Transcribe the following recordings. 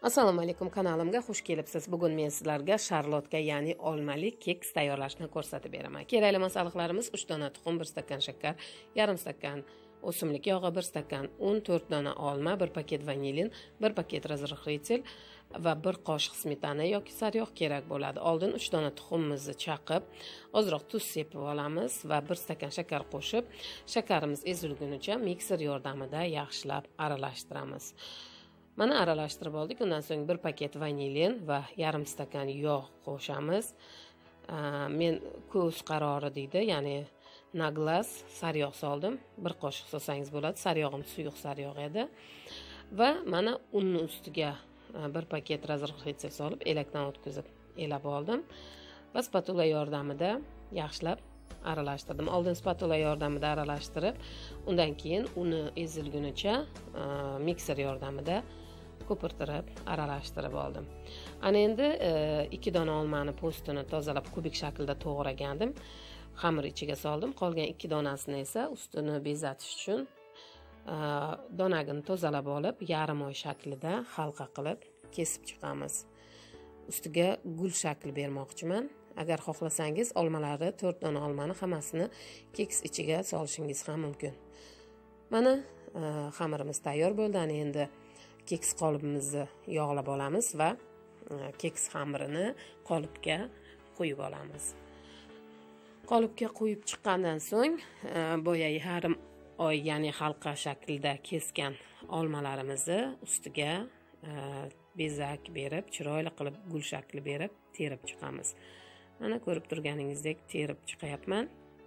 Assalomu alaykum, kanalimga xush kelibsiz. Bugun men sizlarga sharlotka, ya'ni olmali keks tayyorlashni ko'rsatib beraman. Kerakli masalliqlarimiz 3 dona tuxum, 1 stakan shakar, yarim stakan o'simlik yog'i, 1 stakan un, 4 dona olma, 1 paket vanilin, 1 paket razrixlitel va 1 qoshiq smetana yoki sariyog' kerak bo'ladi. Oldin 3 dona tuxumimizni chaqib, ozroq tuz sepib olamiz va 1 stakan shakar qo'shib, shakarimiz ezilgunicha mikser yordamida yaxshilab aralashtiramiz. Mana aralashtirib oldik. Undan so'ng 1 paket vanilin va yarim stakan yog' qo'shamiz. Men ko'z qarori deydi, ya'ni na glas sariyog' soldim. 1 qoshiq solsangiz bo'ladi. Sariyog'im suyuq sariyog' edi. Va mana unni ustiga 1 paket razrixlitel solib, elakdan o'tkazib elab oldim va spatula yordamida yaxshilab aralashtirdim. Oldin spatula yordamida aralashtirib, undan keyin uni ezilgunicha mikser yordamida ko'pirtirib aralashtirib oldim. Ana endi 2 dona olmani po'stini tozalab kubik shaklda to'g'ragandim. Xamir ichiga soldim. Qolgan 2 donasini esa ustini bezatish uchun donagini tozalab olib, yarim oy shaklida halqa qilib kesib chiqamiz. Ustiga gul shakli bermoqchiman. Agar xohlasangiz olmalarni 4 dona olmani hammasini keks ichiga solishingiz ham mumkin. Mana xamirimiz tayyor bo'ldi. Ana endi keks qolibimizni yog'lab olamiz va keks xamirini qolipga qo'yib olamiz. Qolipga qo'yib chiqqandan so'ng boya yarim oy, ya'ni halqa shaklda kesgan olmalarimizni ustiga bezak berib, chiroyli qilib gul shakli berib terib chiqamiz. Mana ko'rib turganingizdek terib chiqayapman.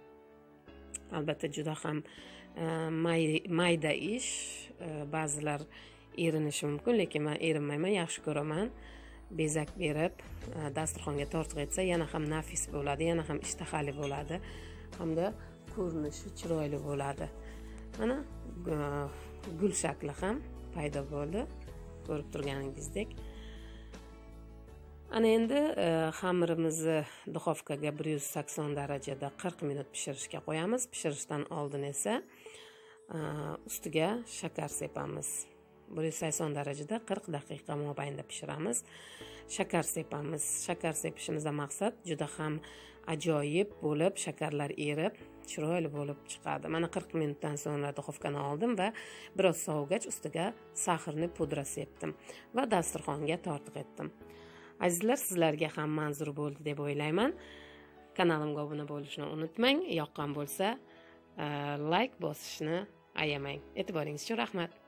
Albatta juda ham mayda ish. Ba'zilar erinishi mumkin, lekin men erinmayman, yaxshi ko'raman. Bezak berib dasturxonga tortiq etsa yana ham nafis bo'ladi, yana ham ishtahali bo'ladi, hamda ko'rinishi chiroyli bo'ladi. Mana gul shakli ham paydo bo'ldi, ko'rib turganingizdek. Ana endi xamirimizni duxovkaga 180 darajada 40 minut pishirishga qo'yamiz. Pishirishdan oldin esa ustiga shakar sepamiz. 180 darajada 40 daqiqa mobaynida pishiramiz. Shakar sepamiz. Shakar sepishimizdan maqsad juda ham ajoyib bo'lib, shakarlar erib, chiroyli bo'lib chiqadi. Mana 40 minutdan so'ng duxovkani oldim va biroz sovigach ustiga saxirni pudra sepdim va dasturxonga tortiq etdim. Azizlar, sizlarga ham manzur bo'ldi deb o'ylayman. Kanalimga obuna bo'lishni unutmang. Yoqqan bo'lsa, like bosishni ayamang. E'tiboringiz uchun rahmat.